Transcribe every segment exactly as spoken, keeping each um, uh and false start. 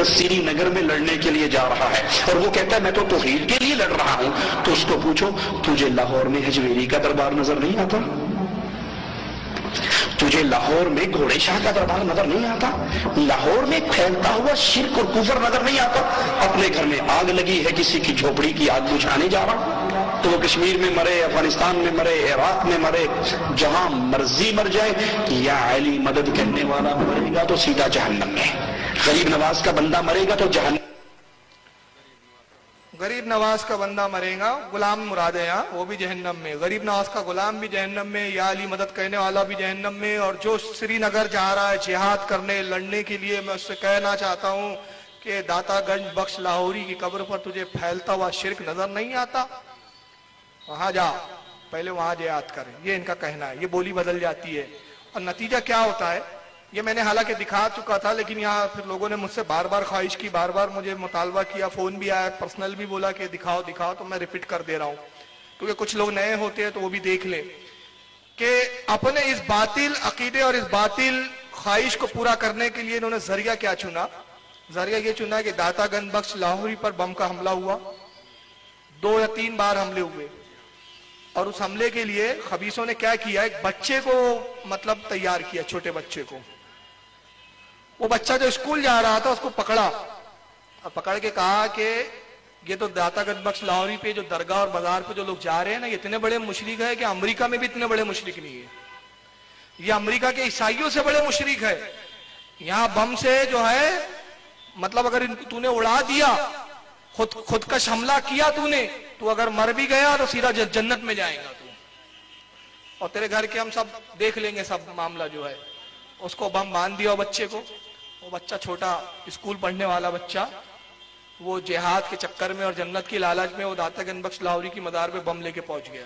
کر سری نگر میں لڑنے کے لیے جا رہا ہے اور وہ کہتا ہے میں تو توحید کے لیے لڑ رہا ہوں، تو اس کو پوچھو تجھے لاہور میں حجویری کا دربار نظر نہیں آتا؟ تجھے لاہور میں گھوڑے شاہ کا دربار نظر نہیں آتا؟ لاہور میں پھیلتا ہوا شرک اور کفر نظر نہیں آتا؟ اپنے گھر میں آگ لگی ہے، کسی کی جھوپڑی کی آگ بجھانے جا رہا تو وہ کشمیر میں مرے، افغانستان میں مرے، عراق میں مرے، جہاں مرضی مر جائے، یا علی مدد کرنے والا مرے گا تو سیدھا جہنم میں، غریب نواز کا بندہ مرے گا تو جہنم۔ غریب نواز کا بندہ مرے گا، غلام مراد ہے یہاں، وہ بھی جہنم میں، غریب نواز کا غلام بھی جہنم میں، یا علی مدد کرنے والا بھی جہنم میں، اور جو سری نگر جا رہا ہے جہاد کرنے لڑنے کے لیے، میں اس سے کہنا چاہتا ہوں کہ داتا گنج بخش لاہوری کی قبر پر تجھے پھیلتا ہوا شرک نظر نہیں آتا؟ وہاں جا، پہلے وہاں جہاد کر، یہ ان کا کہنا ہے۔ یہ بولی بدل جاتی ہے اور نتیجہ کیا ہوتا ہے یہ میں نے حالانکہ دکھا چکا تھا، لیکن یہاں پھر لوگوں نے مجھ سے بار بار خواہش کی، بار بار مجھے مطالبہ کیا، فون بھی آیا، پرسنل بھی بولا کہ دکھاؤ دکھاؤ، تو میں ریپیٹ کر دے رہا ہوں کیونکہ کچھ لوگ نئے ہوتے ہیں تو وہ بھی دیکھ لیں کہ اپنے اس باطل عقیدے اور اس باطل خواہش کو پورا کرنے کے لیے انہوں نے ذریعہ کیا چنا؟ ذریعہ یہ چنا کہ داتا گنج بخش لاہوری پر بم کا حملہ ہوا، دو یا تین بار حملے ہوئے، اور اس حملے کے لیے خبیثوں نے کیا کیا؟ ایک بچے کو مطلب تیار کیا، چھوٹے بچے کو، وہ بچہ جو اسکول جا رہا تھا اس کو پکڑا اور پکڑ کے کہا کہ یہ تو داتا گنج بخش لاہوری پہ جو درگاہ اور بازار پہ جو لوگ جا رہے ہیں نا، یہ اتنے بڑے مشرک ہے کہ امریکہ میں بھی اتنے بڑے مشرک نہیں ہے، یہ امریکہ کے عیسائیوں سے بڑے مشرک ہے، یہاں بم سے جو ہے مطلب اگر تو نے اڑا دیا، خود خودکش حملہ کیا تو نے، تو اگر مر بھی گیا تو سیدھا جنت میں جائے گا تو، اور تیرے گھر کے ہم سب دیکھ لیں گے سب معاملہ جو ہے۔ اس کو بم باندھ دیا بچے کو، وہ بچہ چھوٹا اسکول پڑھنے والا بچہ، وہ جہاد کے چکر میں اور جنت کی لالچ میں وہ داتا گنج بخش لاہوری کی مزار پہ بم لے کے پہنچ گیا۔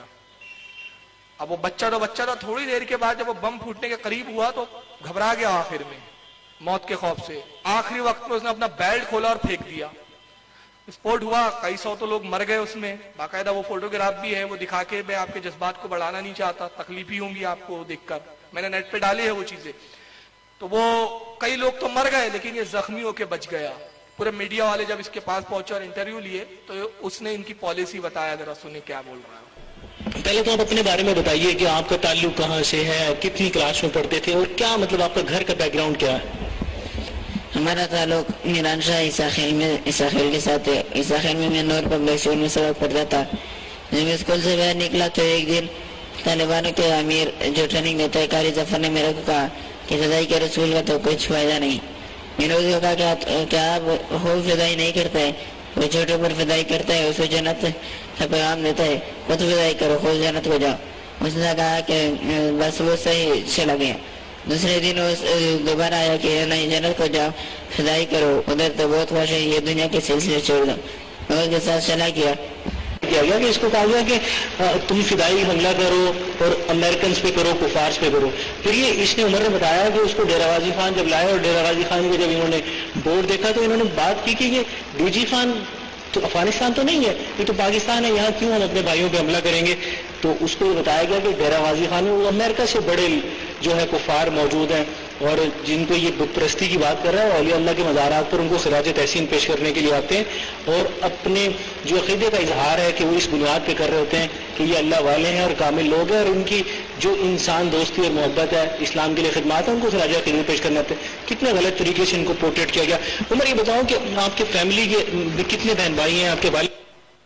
اب وہ بچہ تو بچہ تھا، تھوڑی دیر کے بعد جب وہ بم پھوٹنے کے قریب ہوا تو گھبرا گیا آخر میں موت کے خوف سے، آخری وقت میں اس نے اپنا بیلٹ کھولا اور پھینک دیا، اسپوٹ ہوا، کئی سو تو لوگ مر گئے اس میں، باقاعدہ وہ فوٹوگراف بھی ہے، وہ دکھا کے میں آپ کے جذبات کو بڑھانا نہیں چاہتا، تکلیف ہی ہوں گی آپ کو دیکھ کر، میں نے نیٹ پہ ڈالی ہے وہ چیزیں، تو وہ کئی لوگ تو مر گئے لیکن یہ زخمی ہو کے بچ گیا۔ پورے میڈیا والے جب اس کے پاس پہنچے اور انٹرویو لیے تو اس نے ان کی پالیسی بتایا، ذرا سنیں کیا بول رہا ہے۔ پہلے تو آپ اپنے بارے میں بتائیے کہ آپ کا تعلق کہاں سے ہے، کتنی کلاس میں پڑھتے تھے، اور کیا مطلب آپ کا گھر کا بیک گراؤنڈ کیا ہے؟ ہمارا تعلق میران شاہ عیسیٰ خیل میں عیسیٰ خیل کے ساتھ ہے۔ عیسیٰ خیل میں میں نور پبلک اسکول میں سبق پڑھتا تھا۔ جب میں اسکول سے باہر نکلا تو ایک دن طالبانوں کے امیر جو ٹریننگ دیتا ہے قاری ظفر نے میرے کو کہا کہ فدائی کے رسول کا تو کچھ فائدہ نہیں۔ میں نے اس کو کہا کہ کیا آپ خوب فدائی نہیں کرتا ہے، وہ چھوٹے پر فدائی کرتا ہے، اس کو جنت کا پیغام دیتا ہے، خود فدائی کرو، خود جنت کو جاؤ۔ اس نے کہا کہ بس وہ صحیح چلا گیا۔ دوسرے دن دوبارہ آیا کہ نہیں جنت کو جاؤ، فدائی کرو، ادھر تو بہت خوش ہے، یہ دنیا کے سلسلے چھوڑ دو۔ میں اس کے ساتھ چلا کیا کیا گیا کہ اس کو کہا گیا کہ تم فدائی حملہ کرو اور امریکنز پہ کرو، کفارز پہ کرو۔ پھر یہ اس نے عمر نے بتایا کہ اس کو ڈیرہ غازی خان جب لائے اور ڈیرہ غازی خان کو جب انہوں نے بورڈ دیکھا تو انہوں نے بات کی کہ یہ ڈی جی خان تو افغانستان تو نہیں ہے، یہ تو پاکستان ہے، یہاں کیوں ہم اپنے بھائیوں پہ حملہ کریں گے؟ تو اس کو یہ بتایا گیا کہ ڈیرہ غازی خان میں وہ امریکہ سے بڑے جو ہے کفار موجود ہیں اور جن کو یہ بت پرستی کی بات کر رہا ہے، اور اولیاء اللہ کے مزارات پر ان کو خراج تحسین پیش کرنے کے لیے آتے ہیں اور اپنے جو عقیدے کا اظہار ہے کہ وہ اس بنیاد پہ کر رہے ہوتے ہیں کہ یہ اللہ والے ہیں اور کامل لوگ ہیں، اور ان کی جو انسان دوستی اور محبت ہے، اسلام کے لیے خدمات ہے، ان کو خراج عقیدت پیش کرنا ہوتے ہیں۔ کتنے غلط طریقے سے ان کو پورٹریٹ کیا گیا۔ عمر یہ بتاؤ کہ آپ کے فیملی کے کتنے بہن بھائی ہیں، آپ کے والد؟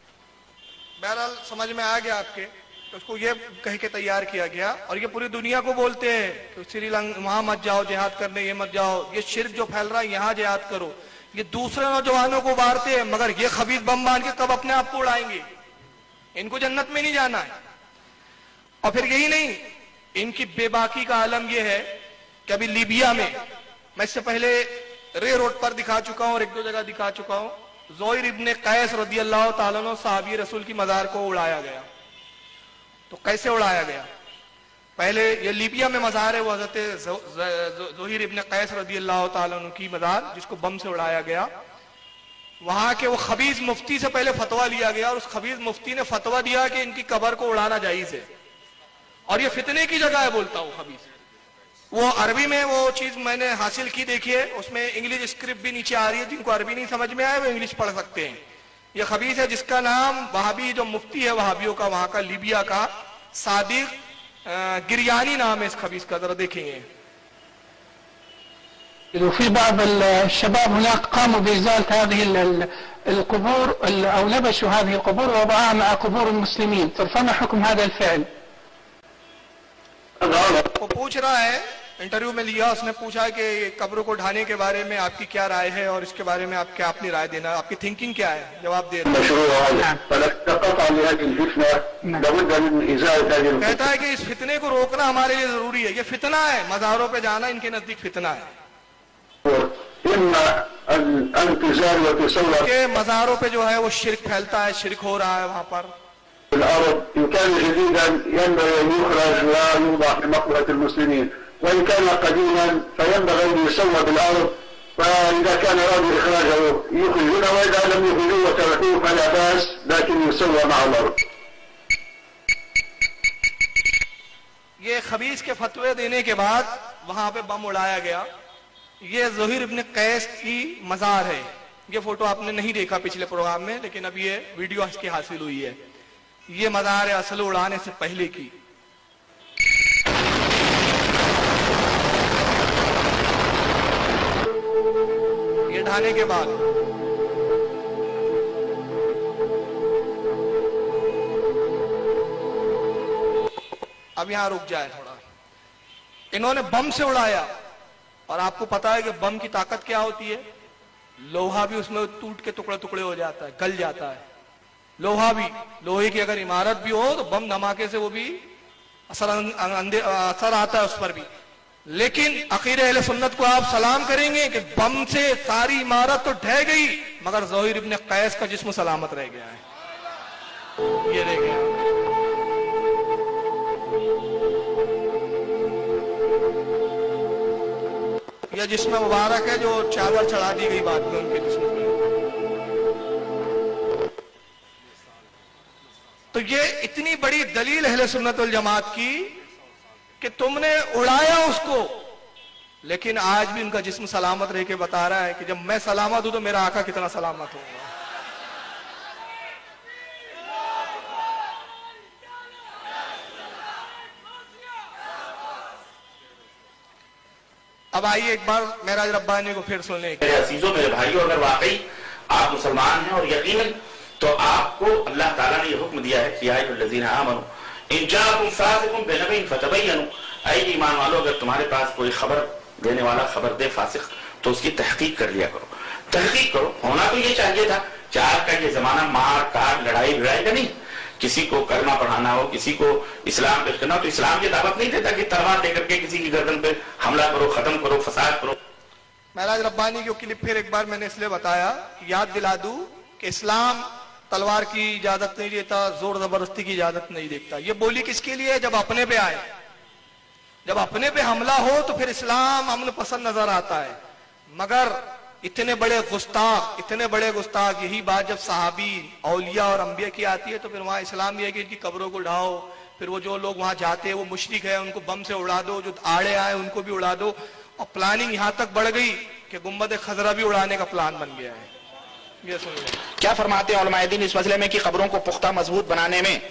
بہرحال سمجھ میں آ گیا آپ کے، تو اس کو یہ کہہ کے تیار کیا گیا، اور یہ پوری دنیا کو بولتے ہیں کہ سری لنکا وہاں مت جاؤ جہاد کرنے، یہ مت جاؤ، یہ شرک جو پھیل رہا ہے یہاں جہاد کرو۔ یہ دوسرے نوجوانوں کو مارتے ہیں مگر یہ خبیث بم باندھ کے کب اپنے آپ کو اڑائیں گے؟ ان کو جنت میں نہیں جانا ہے۔ اور پھر یہی نہیں، ان کی بے باکی کا عالم یہ ہے کہ ابھی لیبیا میں، میں اس سے پہلے رے روڈ پر دکھا چکا ہوں اور ایک دو جگہ دکھا چکا ہوں، زہیر ابن قیس رضی اللہ تعالیٰ عنہ صحابی رسول کی مزار کو اڑایا گیا۔ تو کیسے اڑایا گیا؟ پہلے یہ لیبیا میں مزار ہے، وہ حضرت زہیر ابن قیس رضی اللہ تعالیٰ عنہ کی مزار جس کو بم سے اڑایا گیا، وہاں کے وہ خبیث مفتی سے پہلے فتویٰ لیا گیا اور اس خبیث مفتی نے فتویٰ دیا کہ ان کی قبر کو اڑانا جائز ہے، اور یہ فتنے کی جگہ ہے، بولتا ہوں خبیث वो अरबी में वो चीज मैंने हासिल की, देखिए उसमें इंग्लिश स्क्रिप्ट भी नीचे आ रही है, जिनको अरबी नहीं समझ में आए वो इंग्लिश पढ़ सकते हैं। ये खबीस है जिसका नाम वहाबी, जो मुफ्ती है वहाबियों का वहां का लीबिया का, सादिक गिरयानी नाम है इस खबीस का, जरा देखेंगे। وفي بعض الشباب هناك قاموا بإزالة هذه القبور أو نبشوا هذه القبور ووضعوها مع قبور المسلمين، فما حكم هذا الفعل؟ वो पूछ रहा है, इंटरव्यू में लिया, उसने पूछा कि कब्रों को ढाने के बारे में आपकी क्या राय है और इसके बारे में आप क्या अपनी राय देना, आपकी थिंकिंग क्या है, जवाब दे रहे हैं। कहता है कि इस फितने को रोकना हमारे लिए जरूरी है, ये फितना है, मज़ारों पे जाना इनके नजदीक फितना है। कि मज़ारों पे जो है वो शिरक फैलता है, शिरक हो रहा है वहां पर। الأرض إن كان جديدا ينبغي أن يخرج ويوضع في مقبرة المسلمين، وإن كان قديما فينبغي أن يسوى بالأرض، فإذا كان أراد إخراجه يخرجونه، وإذا لم يخرجوه وتركوه فلا بأس، لكن يسوى مع الأرض. ये खबीस के फतवे देने के बाद वहां पे बम उड़ाया गया। ये ज़ुहैर इब्न कैस की मज़ार है। ये फोटो आपने नहीं देखा पिछले प्रोग्राम में, लेकिन अब ये वीडियो इसकी हासिल हुई है। ये मज़ार है असल उड़ाने से पहले की। ये ढाने के बाद अब यहां रुक जाए थोड़ा। इन्होंने बम से उड़ाया, और आपको पता है कि बम की ताकत क्या होती है, लोहा भी उसमें टूट के टुकड़े टुकड़े हो जाता है, गल जाता है। लोहा भी, लोहे की अगर इमारत भी हो तो बम धमाके से वो भी असर असर आता है उस पर भी। लेकिन अकीदे अहले सुन्नत को आप सलाम करेंगे कि बम से सारी इमारत तो ढह गई, मगर ज़ुहैर इब्न कैस का जिस्म सलामत रह गया है। ये रह गया। यह जिस्म मुबारक है जो चादर चढ़ा दी गई बाद में उनके जिस्म पे। तो ये इतनी बड़ी दलील अहले सुन्नत वल जमात की कि तुमने उड़ाया उसको, लेकिन आज भी उनका जिस्म सलामत रह के बता रहा है कि जब मैं सलामत हूं तो मेरा आका कितना सलामत होगा। अब आइए एक बार मेराज रब्बानी को फिर सुनने। मेरे अजीजों, मेरे भाइयों, अगर वाकई आप मुसलमान हैं और यकीनन, तो आपको अल्लाह ताला ने यह हुक्म दिया है कि या अय्युहल्लज़ीना आमनू इन जाअकुम फासिकुम बिनबइन फतबय्यनु, ऐ ईमान वालों, अगर तुम्हारे पास कोई खबर देने वाला खबर दे फासिक, तो उसकी तहकीक कर लिया करो। तहकीक करो। होना तो ये चाहिए था कि आज का ये जमाना मार काट लड़ाई भिड़ाई का नहीं। किसी को कलमा पढ़ाना हो, किसी को इस्लाम पेश करना हो, तो इस्लाम की दावत नहीं देता कि तलवार लेकर के किसी की गर्दन पे हमला करो, खत्म करो, फसाद करो। मेराज रब्बानी की क्लिप फिर एक बार मैंने इसलिए बताया, याद दिला दूं कि इस्लाम तलवार की इजाजत नहीं देता, जोर जबरदस्ती की इजाजत नहीं देता। ये बोली किसके लिए? जब अपने पे आए, जब अपने पे हमला हो तो फिर इस्लाम अमन पसंद नजर आता है। मगर इतने बड़े गुस्ताख, इतने बड़े गुस्ताख, यही बात जब सहाबी, औलिया और अंबिया की आती है तो फिर वहां इस्लाम ये है कि इनकी कब्रों को ढाओ, फिर वो जो लोग वहां जाते हैं वो मुशरिक है, उनको बम से उड़ा दो, जो आड़े आए उनको भी उड़ा दो। और प्लानिंग यहां तक बढ़ गई कि गुम्बद खजरा भी उड़ाने का प्लान बन गया है। ये सुनिए क्या फरमाते हैं उलमाए दीन इस मसले में कि कब्रों को पुख्ता मजबूत बनाने में,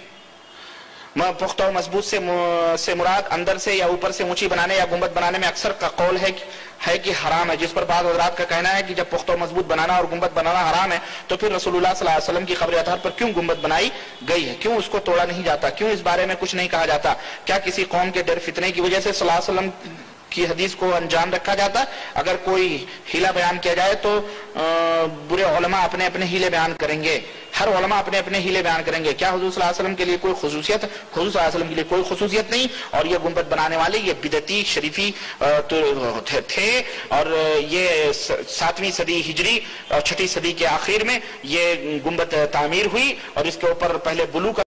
पुख्ता और मजबूत से से मुराद अंदर से या ऊपर से ऊंची बनाने या गुंबद बनाने में अक्सर का कौल है है कि हराम है, जिस पर बाद हज़रात का कहना है कि जब पुख्ता और मजबूत बनाना और गुंबद बनाना हराम है तो फिर रसूलुल्लाह सल्लल्लाहु अलैहि वसल्लम की कब्र अतहर पर क्यों गुंबद बनाई गई है, क्यों उसको तोड़ा नहीं जाता, क्यों इस बारे में कुछ नहीं कहा जाता? क्या किसी कौम के डर फितने की वजह से सल्लल्लाहु अलैहि वसल्लम की हदीस को अनजान रखा जाता? अगर कोई हीला बयान किया जाए तो आ, बुरे उलमा अपने अपने हीले बयान करेंगे, हर उलमा अपने अपने हीले बयान करेंगे। क्या हुजूर सल्लल्लाहु अलैहि वसल्लम के लिए कोई खुसूसियत? हुजूर सल्लल्लाहु अलैहि वसल्लम के लिए कोई खुसूसियत नहीं। और ये गुंबद बनाने वाले ये बिदती शरीफी तो थे, और ये सातवीं सदी हिजरी और छठी सदी के आखिर में ये गुंबद तामीर हुई, और इसके ऊपर पहले ब्लू का